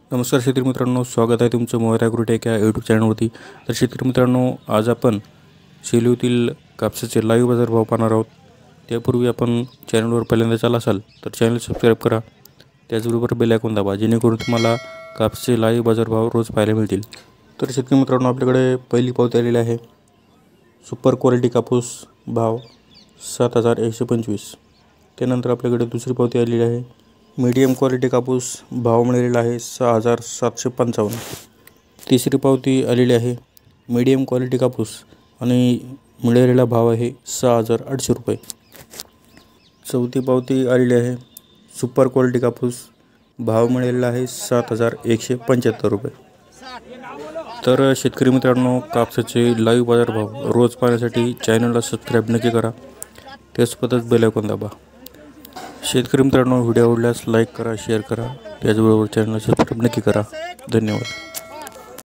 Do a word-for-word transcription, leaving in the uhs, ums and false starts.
नमस्कार शेतकरी मित्रांनो, स्वागत आहे तुमचं मोहर ॲग्रोटेक या यूट्यूब चॅनलवरती। तर शेतकरी मित्रांनो, आज आपण सेलूतील कापसाचे लाईव्ह बाजारभाव पाहणार आहोत। त्यापूर्वी आपण चॅनलवर पहिल्यांदा आला असाल तर चॅनल सबस्क्राईब करा, त्याचबरोबर बेल आयकॉन दाबा, जेणेकरून तुम्हाला कापसाचे लाईव्ह बाजारभाव रोज पाहायला मिळतील। तर शेतकरी मित्रांनो, आपल्याकडे पहिली पावती आलेली आहे। सुपर क्वालिटी कापूस भाव सात हजार एकशे पंचवीस। त्यानंतर आपल्याकडे दुसरी पावती आलेली आहे। मीडियम क्वालिटी कापूस भाव मिळालेला आहे सहा हजार सातशे पंचावन्न। तिसरी पावती आलेली आहे। मीडियम क्वालिटी कापूस आणि मिळालेला भाव आहे सहा हजार आठशे रुपये। चौथी पावती आलेली आहे। सुपर क्वालिटी कापूस भाव मिळालेला आहे सात हजार एकशे पंच्याहत्तर रुपये। तर शेतकरी मित्रांनो, कापसाचे लाईव्ह बाजारभाव रोज पाहण्यासाठी चॅनलला सबस्क्राईब नक्की करा, त्यासोबतच बेल आयकॉन दाबा। शेतकरी मित्रांनो, व्हिडिओ आवडल्यास लाईक करा, शेअर करा, त्याचबरोबर चॅनलला सबस्क्राईब नक्की करा। धन्यवाद।